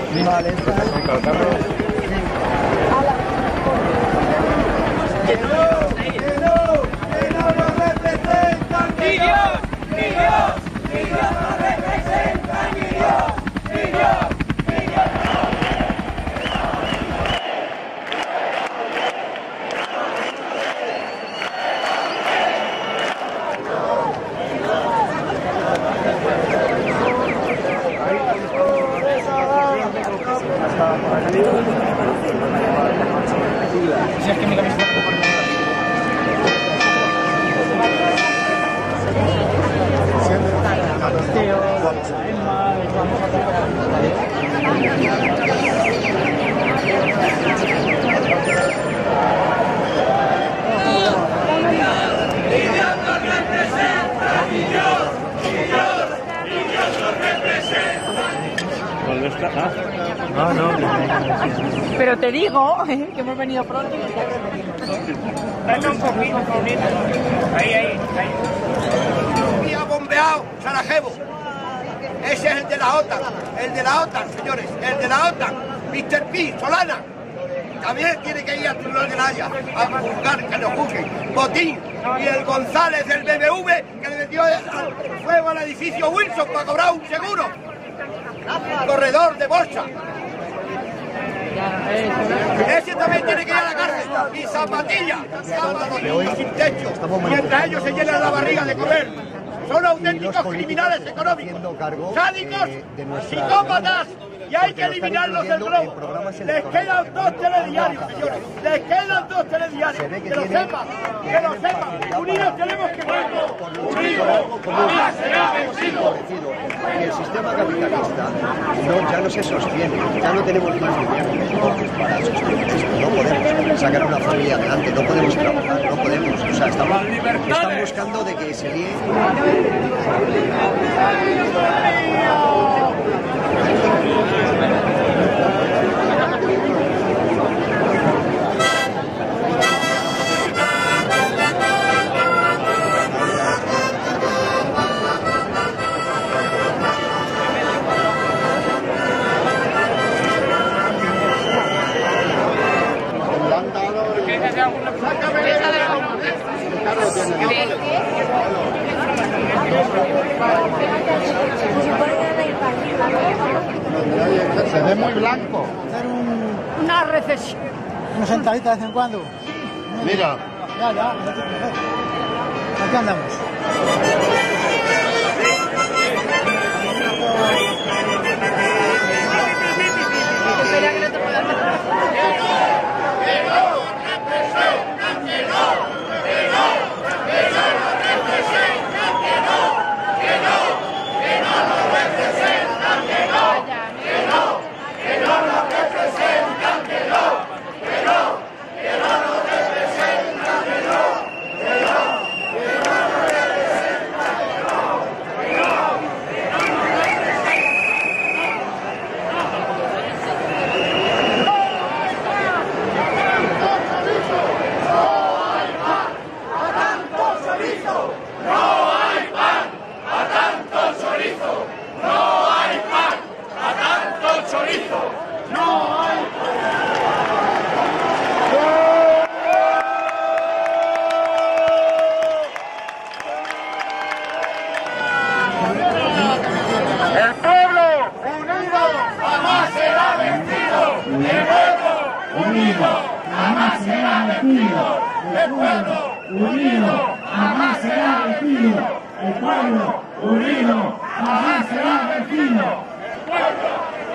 Vale, si es que mi camiseta No. Pero te digo que hemos venido pronto y Dale un poquito. Ahí. Y ha bombeado Sarajevo. Ese es el de la OTAN, señores, el de la OTAN, Mr. P, Solana. También tiene que ir al Tribunal de la Haya a juzgar, que lo juzguen. Botín y el González del BMW que le metió fuego al edificio Wilson para cobrar un seguro. Corredor de bolsa. Ese también tiene que ir a la cárcel. Y Zapatilla, sin techo, mientras ellos se llenan la barriga de comer. Son auténticos criminales económicos, sádicos, psicópatas, y hay que eliminarlos del globo. Les quedan 2 telediarios, señores. Les quedan 2 telediarios. Que lo sepan. Unidos tenemos que ver. Unidos jamás será vencido. Y el sistema capitalista ya no se sostiene, ya no tenemos más recursos para sostener esto, no podemos sacar una familia adelante, no podemos trabajar, no podemos, o sea, están buscando de que se líe. Se ve muy blanco. hacer una recesión. Una sentadita de vez en cuando. Mira. Ya, aquí andamos. El pueblo unido jamás será vencido. El pueblo unido jamás será vencido. El pueblo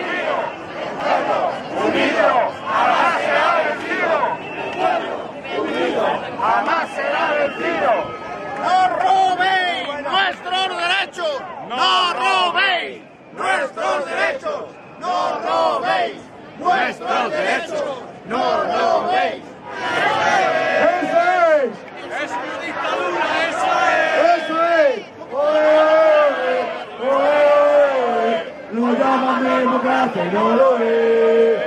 unido jamás será vencido. El pueblo unido jamás será vencido. ¡No robéis nuestros derechos! ¡No robéis nuestros derechos! ¡No robéis nuestros derechos! ¡No robéis! ¡Eso es! ¡Es una dictadura! ¡Eso es! ¡Eso es! Lo llaman democracia y no lo es.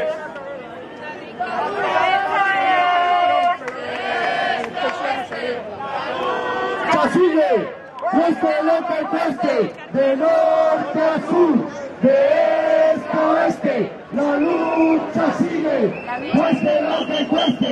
Sigue, cueste lo que cueste, de norte a sur, de este a oeste, la lucha sigue, cueste lo que cueste.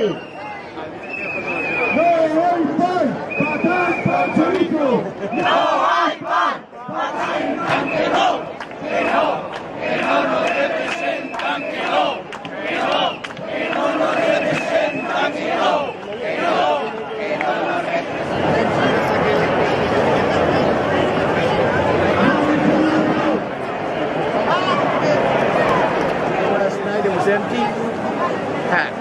No hay pan, patán, panchorico. No hay pan, patán, que no, que no, que no nos representan, que no, que no, que no nos representan, que no, que no, que no nos representan. It was empty. Packed.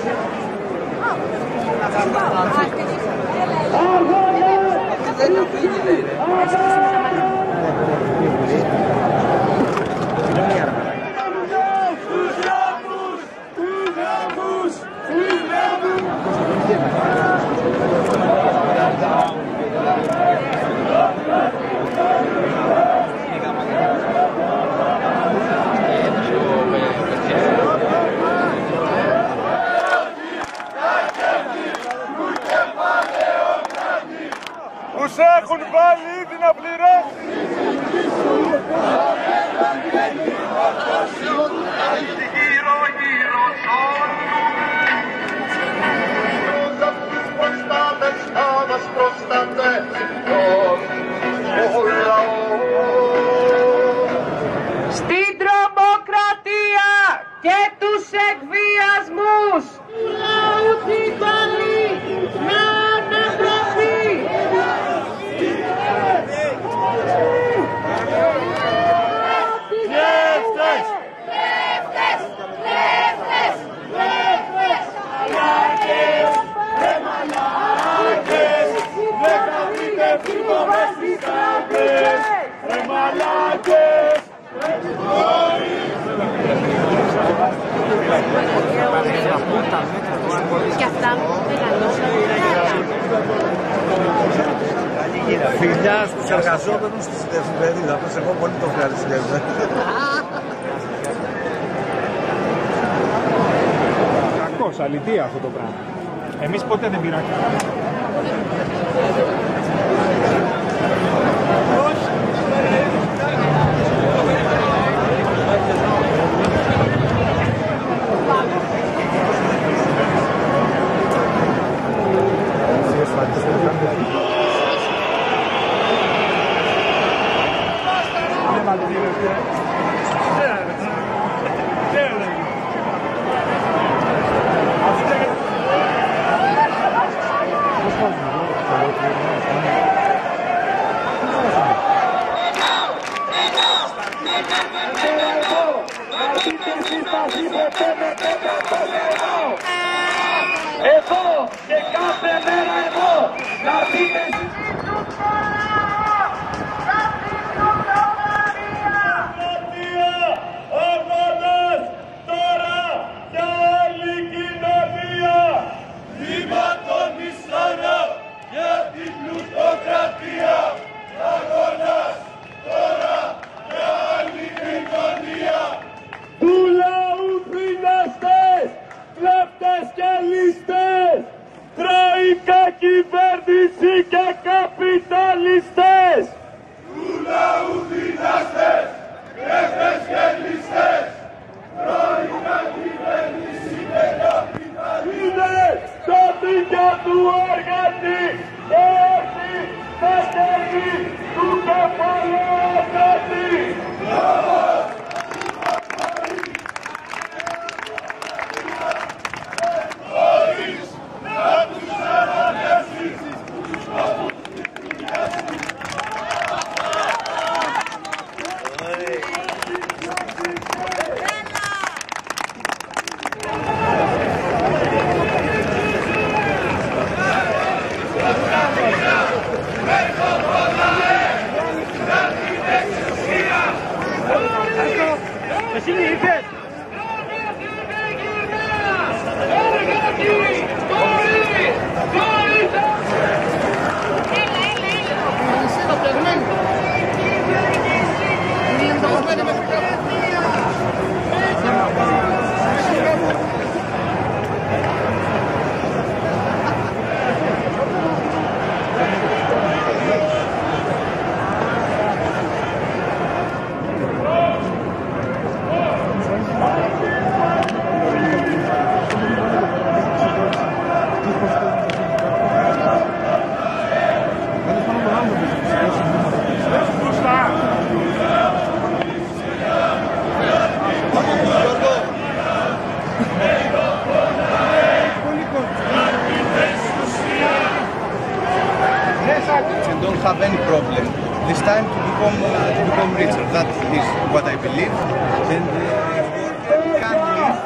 Τους έχουν βάλει ήδη να πληρώσει. Γύρω γύρω τους προστάτες θα μας προστατεύσουν ο λαός. Στην τρομοκρατία και τους εκβιασμούς του λαού την πάλι να αναπληρωθεί. Και αυτά μεγαλώσαν. Φιλιά στους εργαζόμενους της εφημερίδα, όπως εγώ πολύ το ευχαριστώ. Κακός, αλήθεια αυτό το πράγμα. Εμείς ποτέ δεν πήραμε. Εδώ και κάθε μέρα εδώ να δείτε αγώνες τώρα για άλλη κοινωνία. Βήμα των μισθών για την πλουτοκρατία. Αγώνας τώρα για άλλη κοινωνία. Του λαού δυναστές, κλέφτες και ληστές, τροϊκά κυβέρνηση και καπιταλιστές. Του λαού δυναστές, κλέφτες και ληστές, τροϊκά κυβέρνηση και καπιταλιστές. Είναι το δίκιο του οργανή και όχι τα κέρδη του κεφαλαιοκρατή. Χωρίς να τους αναδεύσεις have any problem. This time to become richer. That is what I believe. And can live.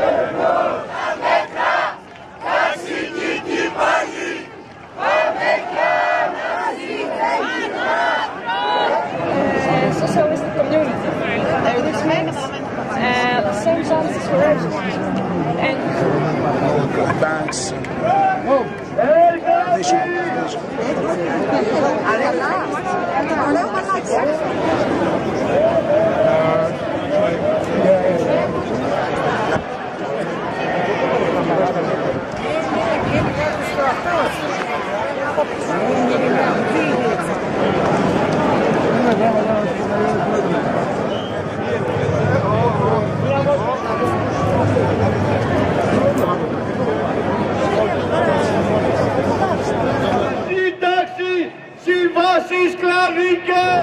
Socialistic community. Which means the same chances for everyone. And banks. Σύνταξη, συμβάσεις κλαδικές.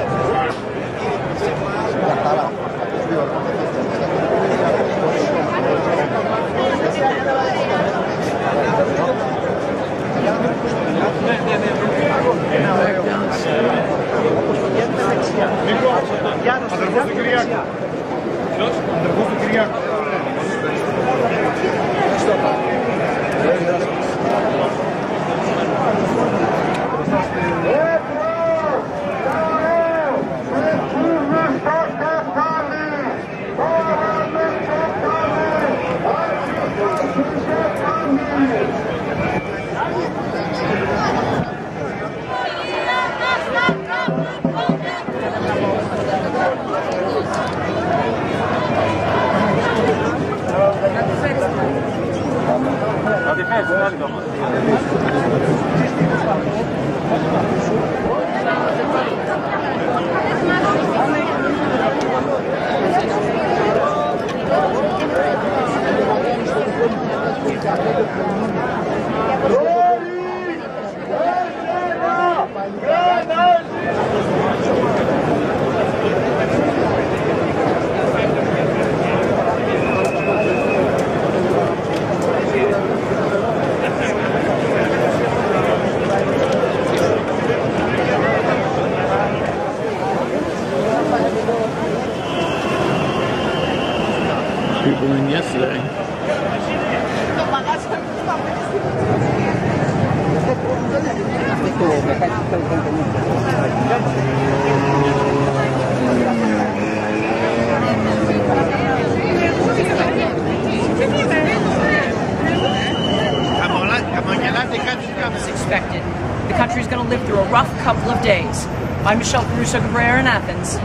Αδερφός του Κυριάκου. Αδερφός του Κυριάκου. People in yesterday. As expected. The country is going to live through a rough couple of days. I'm Michelle Caruso-Cabrera in Athens.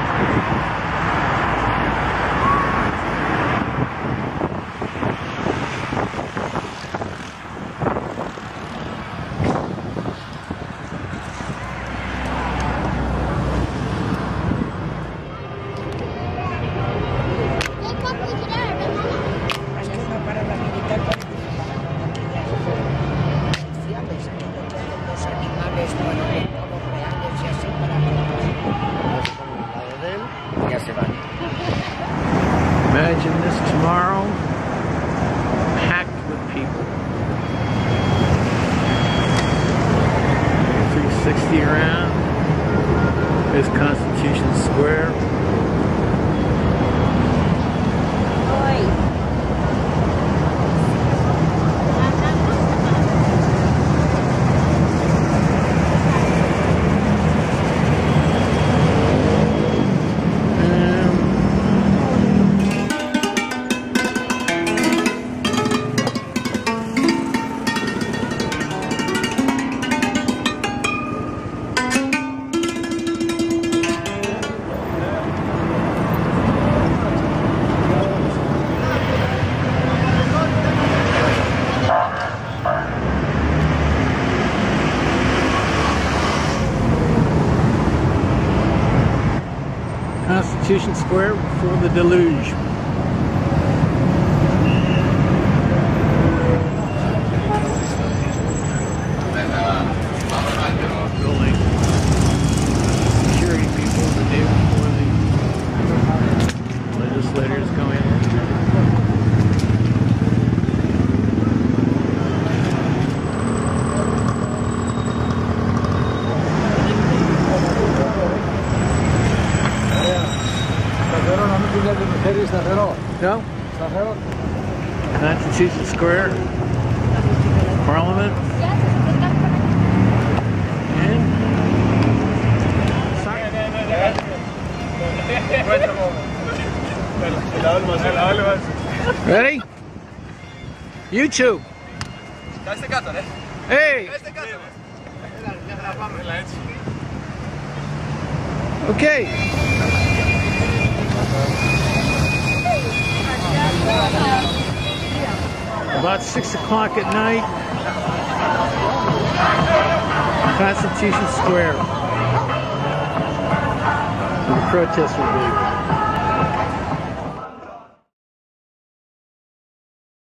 Imagine this tomorrow, packed with people. 360 around. There's Constitution Square. Constitution Square before the deluge. Building security people the day before the legislators go in. Constitution Square, Parliament, and ready? YouTube. Hey. Okay. About 6 o'clock at night, Constitution Square. The protest will be.